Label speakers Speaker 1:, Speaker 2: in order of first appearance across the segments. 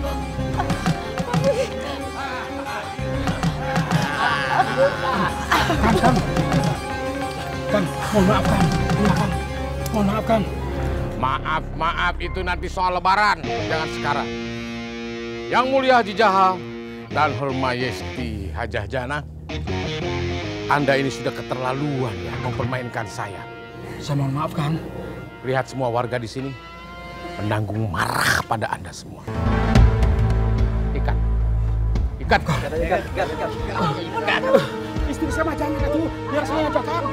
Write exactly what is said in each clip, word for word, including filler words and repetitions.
Speaker 1: Kan, kan. Kan, mohon maaf kan. Iya kan. Mohon maaf kan.
Speaker 2: Maaf, maaf itu nanti soal lebaran, jangan sekarang. Yang mulia Haji Jahal dan Her Majesty Hajah Jana, Anda ini sudah keterlaluan ya mempermainkan saya.
Speaker 1: Saya mohon maaf kan.
Speaker 2: Lihat semua warga di sini menanggung marah pada Anda semua. Ikat. Ikat.
Speaker 3: Ikat, ikat, ikat, ikat.
Speaker 1: Ikat. Istri saya mah jangan atuh, biar saya aja kan.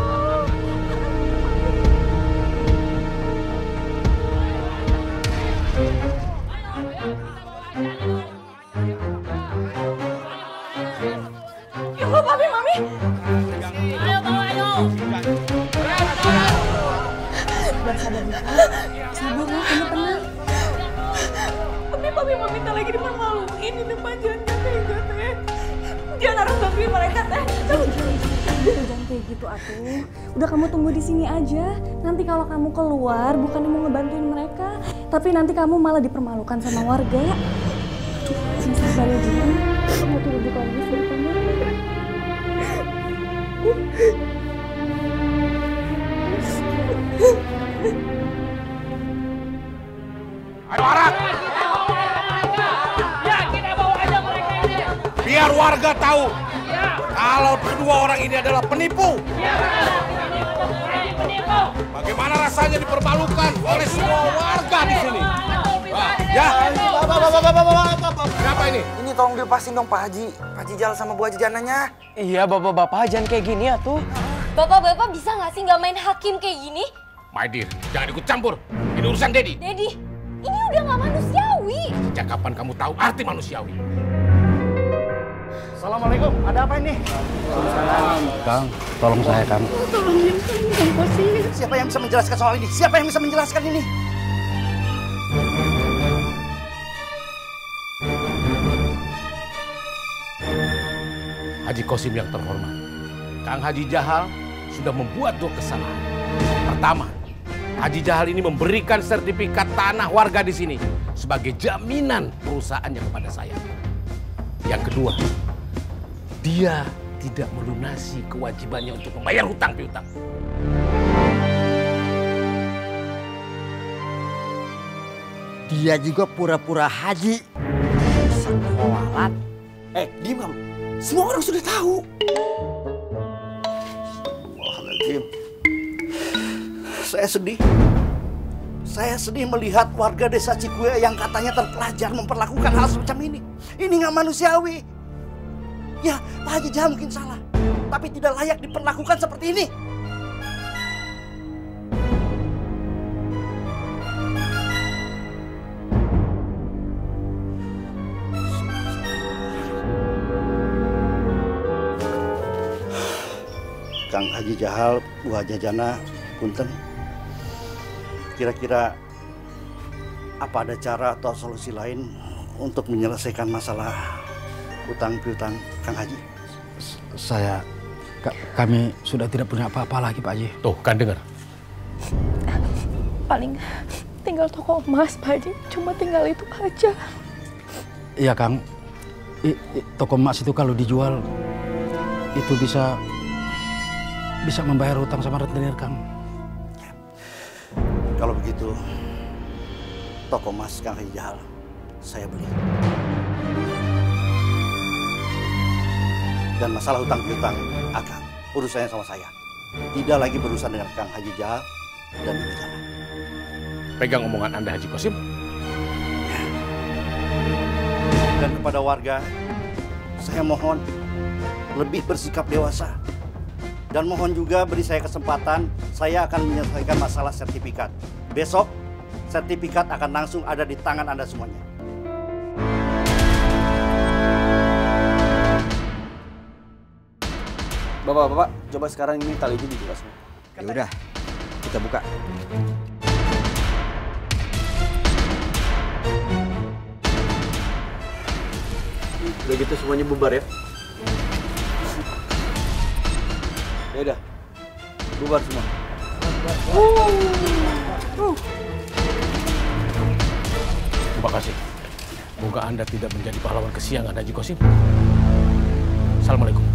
Speaker 4: Ibu, Papi, Mami.
Speaker 5: Ayo, bawa, ayo.
Speaker 4: Sabar ya, kamu tenang. Tapi Papi, Mami tak lagi dipermaluin di depan Janda kayak teh. Jangan harus bantuin mereka teh.
Speaker 6: Jangan kayak gitu atuh. Udah kamu tunggu di sini aja. Nanti kalau kamu keluar bukan mau ngebantuin mereka, tapi nanti kamu malah dipermalukan sama warga. Sini sabar ya Jin. Kamu tuh duduk lagi di kamar.
Speaker 2: Ayo Arak!
Speaker 5: Ya, kita bawa aja mereka ini.
Speaker 2: Biar warga tahu
Speaker 5: Ya.
Speaker 2: kalau kedua orang ini adalah penipu.
Speaker 5: Ya, penipu.
Speaker 2: Bagaimana rasanya dipermalukan oleh semua warga di sini? Ya,
Speaker 3: Bapak, bapak, bapak, bapak, bapak.
Speaker 2: kenapa ini?
Speaker 3: Ini tolong dilepasin dong Pak Haji. Pak Haji Jahal sama Bu Haji Jananya.
Speaker 7: Iya, bapak-bapak jangan kayak gini ya tuh.
Speaker 8: Bapak-bapak bisa nggak sih nggak main hakim kayak gini?
Speaker 2: My dear, jangan ikut campur. Ini urusan Dedi.
Speaker 8: Dedi, ini udah nggak manusiawi.
Speaker 2: Sejak kapan kamu tahu arti manusiawi?
Speaker 3: Assalamualaikum, ada apa ini?
Speaker 1: Kang, tolong saya Kang.
Speaker 4: Tolongin kan, Kang Kosim.
Speaker 3: Siapa yang bisa menjelaskan soal ini? Siapa yang bisa menjelaskan ini?
Speaker 2: Haji Kosim yang terhormat, Kang Haji Jahal sudah membuat dua kesalahan. Pertama, Haji Jahal ini memberikan sertifikat tanah warga di sini sebagai jaminan perusahaannya kepada saya. Yang kedua, dia tidak melunasi kewajibannya untuk membayar hutang piutang.
Speaker 9: Dia juga pura-pura haji. Sekolah.
Speaker 3: Eh, diam kamu. Semua orang sudah tahu. Astagfirullahaladzim. Saya sedih. Saya sedih melihat warga desa Cikue yang katanya terpelajar memperlakukan hal semacam ini. Ini nggak manusiawi. Ya, Pak Haji Jahal mungkin salah. Tapi tidak layak diperlakukan seperti ini. Kang Haji Jahal, Bu Haji Jana, punten. Kira-kira apa ada cara atau solusi lain untuk menyelesaikan masalah hutang piutang Kang Haji?
Speaker 1: Saya, kami sudah tidak punya apa-apa lagi Pak Haji.
Speaker 2: Tuh, kan dengar.
Speaker 4: Paling tinggal toko emas, Pak Haji. Cuma tinggal itu aja.
Speaker 1: Iya Kang, I, I, toko emas itu kalau dijual itu bisa bisa membayar hutang sama rentenir Kang.
Speaker 3: Kalau begitu, toko emas Kang Haji Jahal saya beli. Dan masalah hutang piutang Akang urusannya sama saya. Tidak lagi berurusan dengan Kang Haji Jahal dan Ibu Jana.
Speaker 2: Pegang omongan Anda Haji Kosim.
Speaker 3: Dan kepada warga, saya mohon lebih bersikap dewasa. Dan mohon juga beri saya kesempatan, saya akan menyelesaikan masalah sertifikat. Besok, sertifikat akan langsung ada di tangan Anda semuanya.
Speaker 7: Bapak-bapak, coba sekarang ini tali itu dibuka semua.
Speaker 9: Ya udah, kita buka.
Speaker 7: Udah gitu semuanya bubar ya. Ya udah, bubar semua.
Speaker 2: Terima kasih. Semoga Anda tidak menjadi pahlawan kesiangan, Haji Kosim. Assalamualaikum.